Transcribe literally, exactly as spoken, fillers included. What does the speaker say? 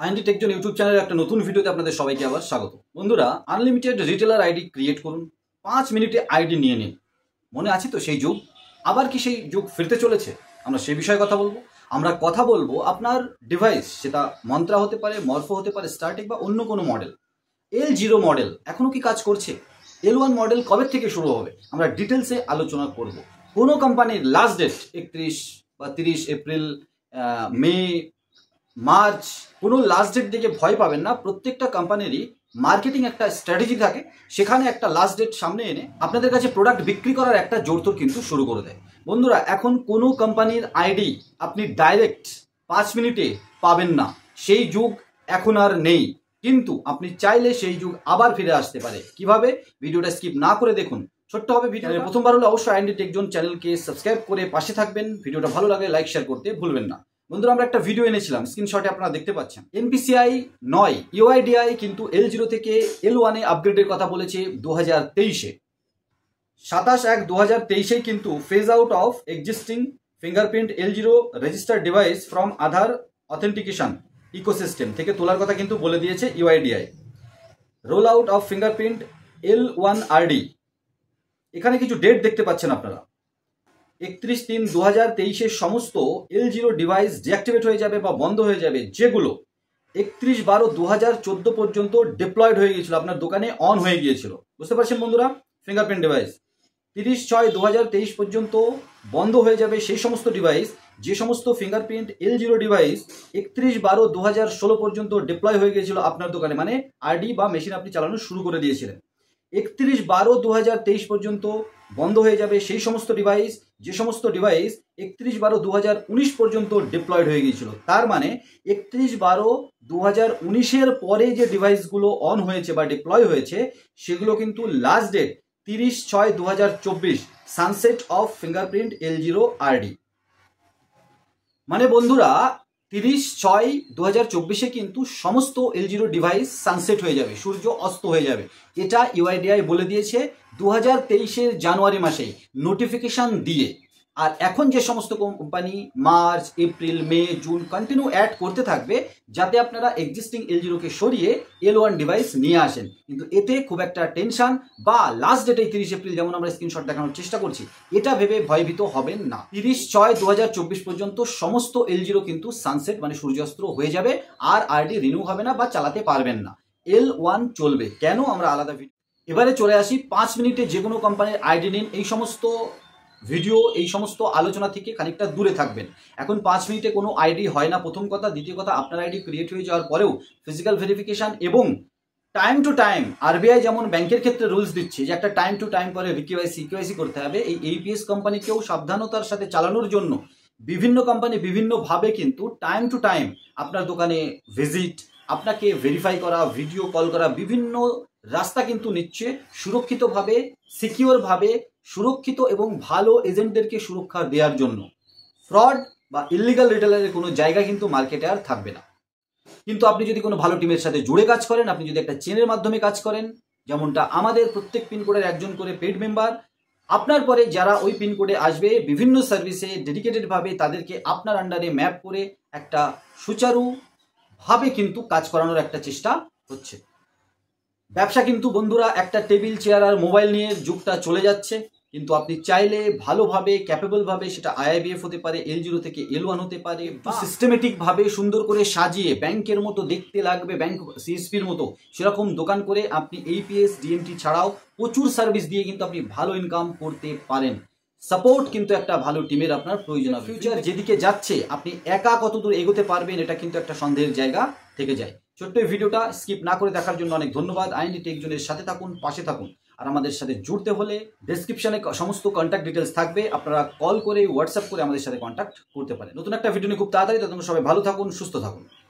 Int TechZone YouTube চ্যানেলের একটা নতুন ভিডিওতে আপনাদের সবাইকে আবার স্বাগত। বন্ধুরা, আনলিমিটেড রিটেলার আইডি ক্রিয়েট করুন, পাঁচ মিনিটে আইডি নিয়ে নিন। মনে আছে তো সেই যুগ? আবার কি সেই যুগ ফিরতে চলেছে? আমরা সেই বিষয়ে কথা বলবো। আমরা কথা বলবো আপনার ডিভাইস, সেটা মন্ত্রা হতে পারে, মরফো হতে পারে, স্টারটেক বা অন্য কোনো মডেল। এল জিরো মডেল এখনও কি কাজ করছে? এল ওয়ান মডেল কবে থেকে শুরু হবে? আমরা ডিটেলসে আলোচনা করব। কোনো কোম্পানির লাস্ট ডেট একত্রিশ বা তিরিশ এপ্রিল, মে, মার্চ, কোনো লাস্ট ডেট দেখে ভয় পাবেন না। প্রত্যেকটা কোম্পানিরই মার্কেটিং একটা স্ট্র্যাটেজি থাকে, সেখানে একটা লাস্ট ডেট সামনে এনে আপনাদের কাছে প্রোডাক্ট বিক্রি করার একটা জোরতোর কিন্তু শুরু করে দেয়। বন্ধুরা, এখন কোনো কোম্পানির আইডি আপনি ডাইরেক্ট পাঁচ মিনিটে পাবেন না, সেই যুগ এখন আর নেই। কিন্তু আপনি চাইলে সেই যুগ আবার ফিরে আসতে পারে। কিভাবে? ভিডিওটা স্কিপ না করে দেখুন। ছোট্ট হবে ভিডিও। প্রথমবার হলে অবশ্যই আইএনটি টেকজন চ্যানেলকে সাবস্ক্রাইব করে পাশে থাকবেন। ভিডিওটা ভালো লাগলে লাইক শেয়ার করতে ভুলবেন না। বন্ধুরা, আমরা একটা ভিডিও এনেছিলাম, স্ক্রিনশটে আপনারা দেখতে পাচ্ছেন। এনপিসিআই নয়, ইউআইডিআই কিন্তু এল জিরো থেকে এল ওয়ানে আপগ্রেডের কথা বলেছে দু হাজার তেইশে। সাতাশ এক দু হাজার তেইশেই কিন্তু phase out of existing fingerprint L zero registered device from Aadhaar authentication ecosystem থেকে তোলার কথা কিন্তু বলে দিয়েছে UIDAI. Roll out of fingerprint L one RD, এখানে কিছু ডেট দেখতে পাচ্ছেন আপনারা। একত্রিশ তিন দু হাজার তেইশের সমস্ত এল জিরো ডিভাইস ডিঅ্যাক্টিভেট হয়ে যাবে বা বন্ধ হয়ে যাবে, যেগুলো একত্রিশ বারো দু হাজার চোদ্দো পর্যন্ত ডিপ্লয়েড হয়ে গিয়েছিল, আপনার দোকানে অন হয়ে গিয়েছিল। বুঝতে পারছেন বন্ধুরা? ফিঙ্গারপ্রিন্ট ডিভাইস তিরিশ ছয় দু হাজার তেইশ পর্যন্ত বন্ধ হয়ে যাবে সেই সমস্ত ডিভাইস, যে সমস্ত ফিঙ্গারপ্রিন্ট এল জিরো ডিভাইস একত্রিশ বারো দু হাজার ষোলো পর্যন্ত ডিপ্লয় হয়ে গিয়েছিল আপনার দোকানে, মানে আরডি বা মেশিন আপনি চালানো শুরু করে দিয়েছিলেন। একত্রিশ বারো দু হাজার তেইশ পর্যন্ত বন্ধ হয়ে যাবে সেই সমস্ত ডিভাইস, যে সমস্ত ডিভাইস একত্রিশ বারো দু হাজার উনিশ পর্যন্ত ডিপ্লয়েড হয়ে গিয়েছিল। তার মানে একত্রিশ বারো দু হাজার উনিশের পরে যে ডিভাইসগুলো অন হয়েছে বা ডিপ্লয় হয়েছে, সেগুলো কিন্তু লাস্ট ডেট তিরিশ ছয় দু হাজার চব্বিশ, sunset of fingerprint L zero RD. মানে বন্ধুরা, তিরিশ ছয় দু হাজার চব্বিশে কিন্তু সমস্ত এল জিরো ডিভাইস সানসেট হয়ে যাবে, সূর্য অস্ত হয়ে যাবে। এটা ইউআইডিআই বলে দিয়েছে দু হাজার তেইশের জানুয়ারি মাসেই নোটিফিকেশান দিয়ে। আর এখন যে সমস্ত company March April May June continue add করতে থাকবে, যাতে আপনারা এক্সিস্টিং এল জিরোকে সরিয়ে এল ওয়ান ডিভাইস নিয়ে আসেন। কিন্তু এতে খুব একটা টেনশন বা লাস্ট ডেট এই তিরিশ এপ্রিল, যেমন আমরা স্ক্রিনশট দেখানোর চেষ্টা করছি, এটা ভেবে ভয়ভীত হবেন না। তিরিশ ছয় দু হাজার চব্বিশ পর্যন্ত সমস্ত এল জিরো কিন্তু সানসেট মানে সূর্যাস্ত হয়ে যাবে, আর আরডি রিনিউ হবে না বা চালাতে পারবেন না। এল ওয়ান চলবে। কেন? আমরা আলাদা ভিডিও। এবারে চলে আসি, পাঁচ মিনিটে যে কোনো কোম্পানির আইডি নিন, এই সমস্ত ভিডিও, এই সমস্ত আলোচনা থেকে খানিকটা দূরে থাকবেন। এখন পাঁচ মিনিটে কোনো আইডি হয় না, প্রথম কথা। দ্বিতীয় কথা, আপনার আইডি ক্রিয়েট হয়ে যাওয়ার পরেও ফিজিক্যাল ভেরিফিকেশান এবং টাইম টু টাইম, আরবিআই যেমন ব্যাংকের ক্ষেত্রে রুলস দিচ্ছে যে একটা টাইম টু টাইম পরে রিকেওয়াইসি ইকেওয়াইসি করতে হবে, এই এইপিএস কোম্পানিকেও সাবধানতার সাথে চালানোর জন্য বিভিন্ন কোম্পানি বিভিন্নভাবে কিন্তু টাইম টু টাইম আপনার দোকানে ভিজিট, আপনাকে ভেরিফাই করা, ভিডিও কল করা, বিভিন্ন রাস্তা কিন্তু নিচ্ছে সুরক্ষিতভাবে, সিকিওরভাবে, সুরক্ষিত এবং ভালো এজেন্টদেরকে সুরক্ষা দেওয়ার জন্য। ফ্রড বা ইলিগাল রিটেলারের কোনো জায়গা কিন্তু মার্কেটে আর থাকবে না। কিন্তু আপনি যদি কোনো ভালো টিমের সাথে জুড়ে কাজ করেন, আপনি যদি একটা চেনের মাধ্যমে কাজ করেন, যেমনটা আমাদের প্রত্যেক পিনকোডের একজন করে পেড মেম্বার, আপনার পরে যারা ওই পিনকোডে আসবে বিভিন্ন সার্ভিসে ডেডিকেটেডভাবে, তাদেরকে আপনার আন্ডারে ম্যাপ করে একটা সুচারুভাবে কিন্তু কাজ করানোর একটা চেষ্টা হচ্ছে। ব্যবসা কিন্তু বন্ধুরা একটা টেবিল চেয়ার আর মোবাইল নিয়ে যুগটা চলে যাচ্ছে। কিন্তু আপনি চাইলে ভালোভাবে, ক্যাপেবলভাবে, সেটা আইআইবিএফ হতে পারে, এল জিরো থেকে এল ওয়ান হতে পারে, সিস্টেমেটিকভাবে সুন্দর করে সাজিয়ে ব্যাংকের মতো দেখতে লাগবে, ব্যাংক সিএসপির মতো, সেরকম দোকান করে আপনি এইপিএস ডিএমটি ছাড়াও প্রচুর সার্ভিস দিয়ে কিন্তু আপনি ভালো ইনকাম করতে পারেন। সাপোর্ট কিন্তু একটা ভালো টিমের আপনার প্রয়োজন হবে। ফিউচার যেদিকে যাচ্ছে, আপনি একা কত দূর এগোতে পারবেন, এটা কিন্তু একটা সন্দেহের জায়গা থেকে যায়। ছোট্ট এই ভিডিওটা স্কিপ না করে দেখার জন্য অনেক ধন্যবাদ। আইএনটি টেকজনের সাথে থাকুন, পাশে থাকুন। আর আমাদের সাথে জুড়তে হলে ডেসক্রিপশনে সমস্ত কন্ট্যাক্ট ডিটেলস থাকবে, আপনারা কল করে হোয়াটসঅ্যাপ করে আমাদের সাথে কন্ট্যাক্ট করতে পারেন। নতুন একটা ভিডিও নিয়ে খুব তাড়াতাড়ি। ততক্ষণ সবাই ভালো থাকুন, সুস্থ থাকুন।